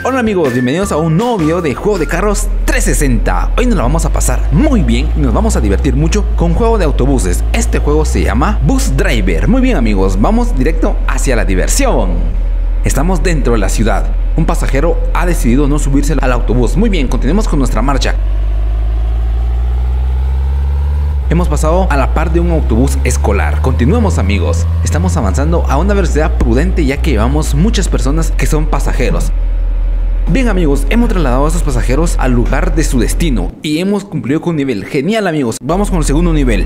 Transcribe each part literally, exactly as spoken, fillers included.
Hola amigos, bienvenidos a un nuevo video de Juego de Carros trescientos sesenta. Hoy nos la vamos a pasar muy bien y nos vamos a divertir mucho con un juego de autobuses. Este juego se llama Bus Driver. Muy bien amigos, vamos directo hacia la diversión. Estamos dentro de la ciudad. Un pasajero ha decidido no subirse al autobús. Muy bien, continuemos con nuestra marcha. Hemos pasado a la par de un autobús escolar. Continuemos amigos. Estamos avanzando a una velocidad prudente ya que llevamos muchas personas que son pasajeros. Bien amigos, hemos trasladado a estos pasajeros al lugar de su destino y hemos cumplido con un nivel. Genial amigos, vamos con el segundo nivel.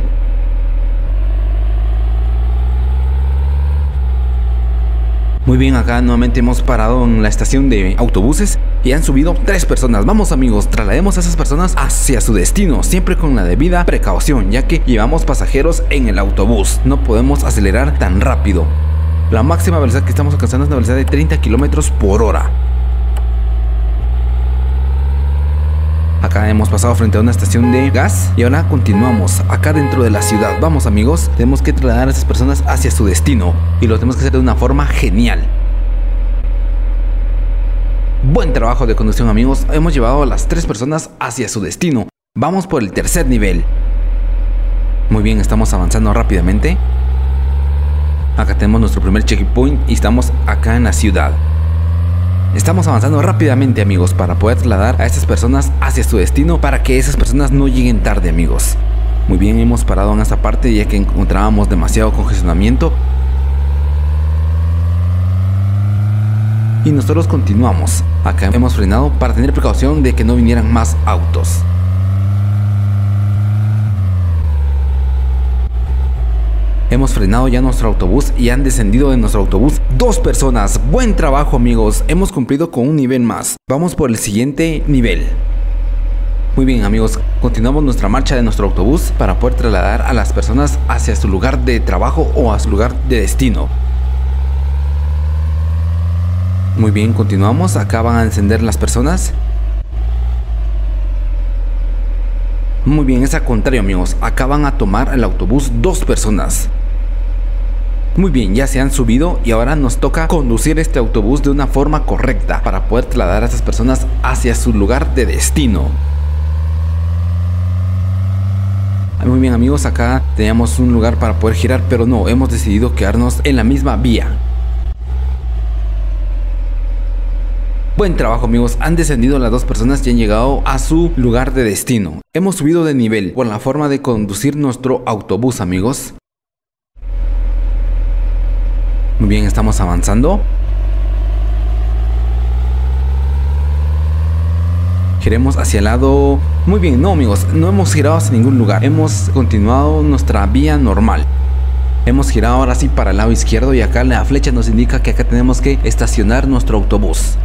Muy bien, acá nuevamente hemos parado en la estación de autobuses y han subido tres personas. Vamos amigos, traslademos a esas personas hacia su destino, siempre con la debida precaución, ya que llevamos pasajeros en el autobús. No podemos acelerar tan rápido. La máxima velocidad que estamos alcanzando es una velocidad de treinta kilómetros por hora. Acá hemos pasado frente a una estación de gas y ahora continuamos acá dentro de la ciudad. Vamos amigos, tenemos que trasladar a estas personas hacia su destino y lo tenemos que hacer de una forma genial. Buen trabajo de conducción amigos, hemos llevado a las tres personas hacia su destino. Vamos por el tercer nivel. Muy bien, estamos avanzando rápidamente. Acá tenemos nuestro primer checkpoint y estamos acá en la ciudad. Estamos avanzando rápidamente amigos para poder trasladar a estas personas hacia su destino para que esas personas no lleguen tarde amigos. Muy bien, hemos parado en esta parte ya que encontrábamos demasiado congestionamiento. Y nosotros continuamos. Acá hemos frenado para tener precaución de que no vinieran más autos. Hemos frenado ya nuestro autobús y han descendido de nuestro autobús dos personas. Buen trabajo amigos, hemos cumplido con un nivel más. Vamos por el siguiente nivel. Muy bien amigos, continuamos nuestra marcha de nuestro autobús para poder trasladar a las personas hacia su lugar de trabajo o a su lugar de destino. Muy bien, continuamos, acá van a encender las personas. Muy bien, es al contrario amigos, acá van a tomar el autobús dos personas. Muy bien, ya se han subido y ahora nos toca conducir este autobús de una forma correcta para poder trasladar a estas personas hacia su lugar de destino. Muy bien amigos, acá teníamos un lugar para poder girar, pero no, hemos decidido quedarnos en la misma vía. Buen trabajo amigos, han descendido las dos personas y han llegado a su lugar de destino. Hemos subido de nivel por la forma de conducir nuestro autobús amigos. Muy bien, estamos avanzando. Giremos hacia el lado. Muy bien, no amigos, no hemos girado hacia ningún lugar. Hemos continuado nuestra vía normal. Hemos girado ahora sí para el lado izquierdo y acá la flecha nos indica que acá tenemos que estacionar nuestro autobús.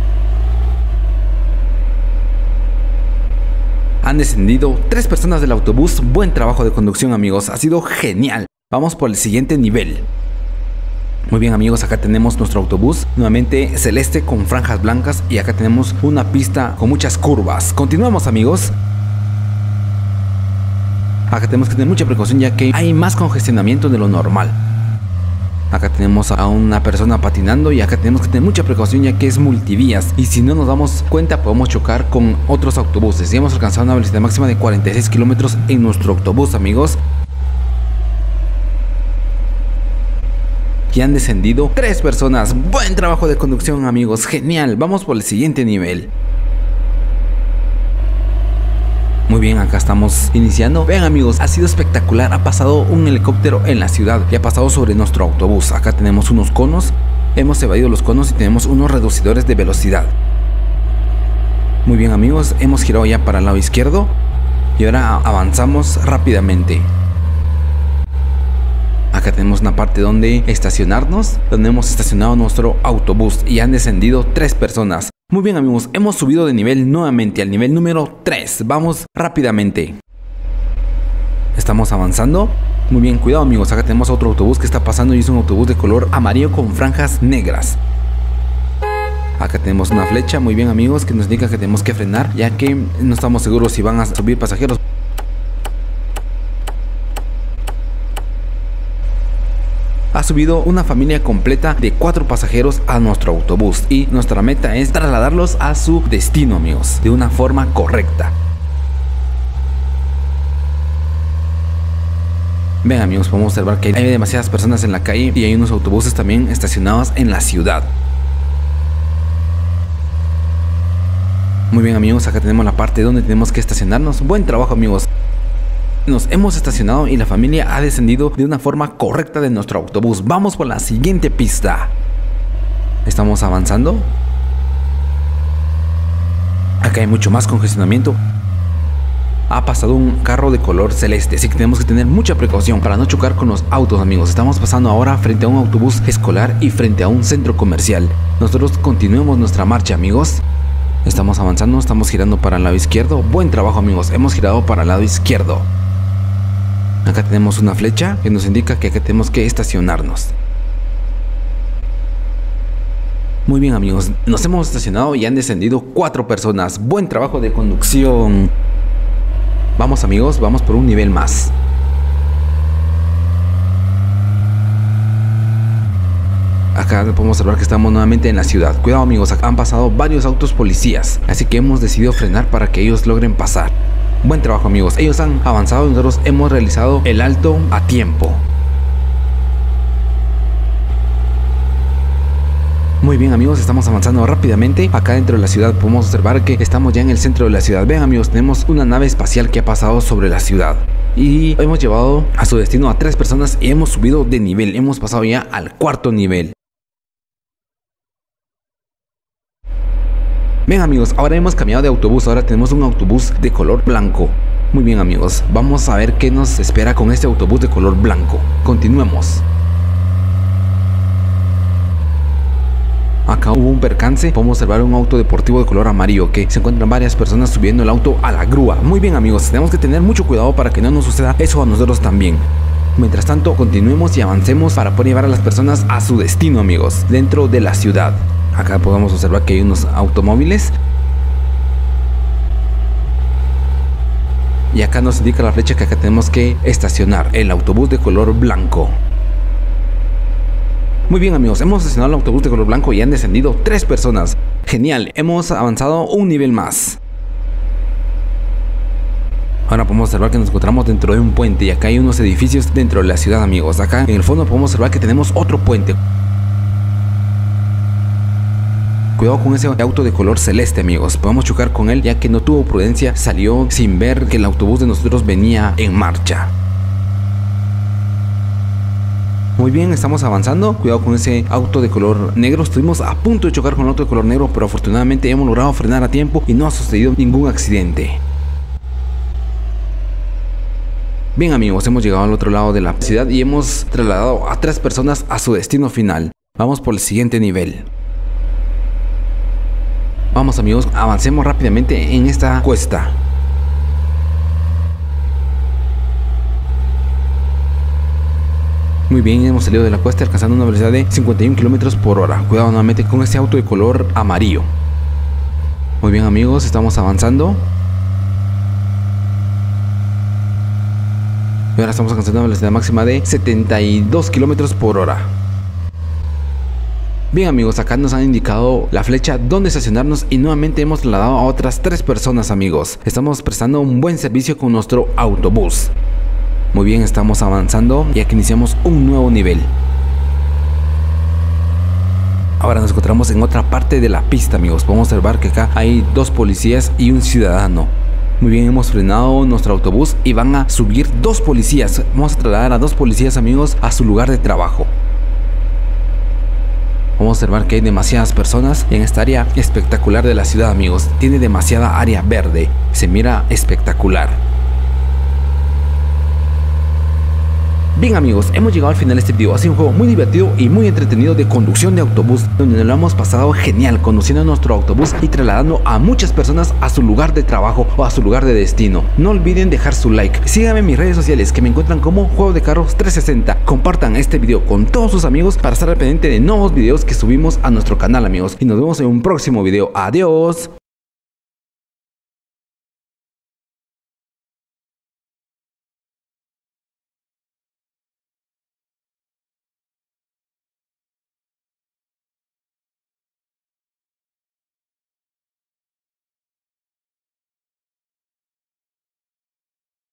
Han descendido tres personas del autobús. Buen trabajo de conducción amigos, ha sido genial. Vamos por el siguiente nivel. Muy bien amigos, acá tenemos nuestro autobús nuevamente celeste con franjas blancas y acá tenemos una pista con muchas curvas. Continuamos amigos. Acá tenemos que tener mucha precaución ya que hay más congestionamiento de lo normal. Acá tenemos a una persona patinando y acá tenemos que tener mucha precaución ya que es multivías y si no nos damos cuenta podemos chocar con otros autobuses. Y hemos alcanzado una velocidad máxima de cuarenta y seis kilómetros en nuestro autobús amigos. Y han descendido tres personas. Buen trabajo de conducción amigos, genial. Vamos por el siguiente nivel. Muy bien, acá estamos iniciando. Vean amigos, ha sido espectacular. Ha pasado un helicóptero en la ciudad y ha pasado sobre nuestro autobús. Acá tenemos unos conos. Hemos evadido los conos y tenemos unos reducidores de velocidad. Muy bien amigos, hemos girado ya para el lado izquierdo y ahora avanzamos rápidamente. Acá tenemos una parte donde estacionarnos, donde hemos estacionado nuestro autobús y han descendido tres personas. Muy bien amigos, hemos subido de nivel nuevamente al nivel número tres. Vamos rápidamente. Estamos avanzando. Muy bien, cuidado amigos, acá tenemos otro autobús que está pasando y es un autobús de color amarillo con franjas negras. Acá tenemos una flecha, muy bien amigos, que nos indica que tenemos que frenar ya que no estamos seguros si van a subir pasajeros. ha subido una familia completa de cuatro pasajeros a nuestro autobús y nuestra meta es trasladarlos a su destino, amigos, de una forma correcta. Ven, amigos, podemos observar que hay demasiadas personas en la calle y hay unos autobuses también estacionados en la ciudad. Muy bien, amigos, acá tenemos la parte donde tenemos que estacionarnos. Buen trabajo, amigos. Nos hemos estacionado y la familia ha descendido de una forma correcta de nuestro autobús. Vamos por la siguiente pista. Estamos avanzando. Acá hay mucho más congestionamiento. Ha pasado un carro de color celeste, así que tenemos que tener mucha precaución para no chocar con los autos, amigos. Estamos pasando ahora frente a un autobús escolar y frente a un centro comercial. Nosotros continuemos nuestra marcha, amigos. Estamos avanzando, estamos girando para el lado izquierdo. Buen trabajo, amigos, hemos girado para el lado izquierdo. Acá tenemos una flecha que nos indica que acá tenemos que estacionarnos. Muy bien, amigos, nos hemos estacionado y han descendido cuatro personas. Buen trabajo de conducción. Vamos, amigos, vamos por un nivel más. Acá podemos observar que estamos nuevamente en la ciudad. Cuidado, amigos, acá han pasado varios autos policías, así que hemos decidido frenar para que ellos logren pasar. Buen trabajo, amigos, ellos han avanzado y nosotros hemos realizado el alto a tiempo. Muy bien, amigos, estamos avanzando rápidamente. Acá dentro de la ciudad podemos observar que estamos ya en el centro de la ciudad. Ven, amigos, tenemos una nave espacial que ha pasado sobre la ciudad y hemos llevado a su destino a tres personas y hemos subido de nivel. Hemos pasado ya al cuarto nivel. Ven, amigos, ahora hemos cambiado de autobús. Ahora tenemos un autobús de color blanco. Muy bien, amigos, vamos a ver qué nos espera con este autobús de color blanco. Continuemos. Acá hubo un percance, podemos observar un auto deportivo de color amarillo que se encuentran varias personas subiendo el auto a la grúa. Muy bien, amigos, tenemos que tener mucho cuidado para que no nos suceda eso a nosotros también. Mientras tanto, continuemos y avancemos para poder llevar a las personas a su destino, amigos, dentro de la ciudad. Acá podemos observar que hay unos automóviles y acá nos indica la flecha que acá tenemos que estacionar el autobús de color blanco. Muy bien, amigos, hemos estacionado el autobús de color blanco y han descendido tres personas. Genial, hemos avanzado un nivel más. Ahora podemos observar que nos encontramos dentro de un puente y acá hay unos edificios dentro de la ciudad, amigos. Acá en el fondo podemos observar que tenemos otro puente. Cuidado con ese auto de color celeste, amigos. Podemos chocar con él ya que no tuvo prudencia, salió sin ver que el autobús de nosotros venía en marcha. Muy bien, estamos avanzando. Cuidado con ese auto de color negro. Estuvimos a punto de chocar con el auto de color negro, pero afortunadamente hemos logrado frenar a tiempo y no ha sucedido ningún accidente. Bien, amigos, hemos llegado al otro lado de la ciudad y hemos trasladado a tres personas a su destino final. Vamos por el siguiente nivel. Vamos, amigos, avancemos rápidamente en esta cuesta. Muy bien, hemos salido de la cuesta alcanzando una velocidad de cincuenta y un kilómetros por hora. Cuidado nuevamente con este auto de color amarillo. Muy bien, amigos, estamos avanzando. Y ahora estamos alcanzando una velocidad máxima de setenta y dos kilómetros por hora. Bien, amigos, acá nos han indicado la flecha donde estacionarnos y nuevamente hemos trasladado a otras tres personas, amigos. Estamos prestando un buen servicio con nuestro autobús. Muy bien, estamos avanzando y aquí iniciamos un nuevo nivel. Ahora nos encontramos en otra parte de la pista, amigos. Podemos observar que acá hay dos policías y un ciudadano. Muy bien, hemos frenado nuestro autobús y van a subir dos policías. Vamos a trasladar a dos policías, amigos, a su lugar de trabajo. Vamos a observar que hay demasiadas personas en esta área espectacular de la ciudad, amigos. Tiene demasiada área verde. Se mira espectacular. Bien, amigos, hemos llegado al final de este video. Ha sido un juego muy divertido y muy entretenido de conducción de autobús, donde nos lo hemos pasado genial conduciendo nuestro autobús y trasladando a muchas personas a su lugar de trabajo o a su lugar de destino. No olviden dejar su like. Síganme en mis redes sociales que me encuentran como Juego de Carros trescientos sesenta. Compartan este video con todos sus amigos para estar al pendiente de nuevos videos que subimos a nuestro canal, amigos. Y nos vemos en un próximo video. Adiós.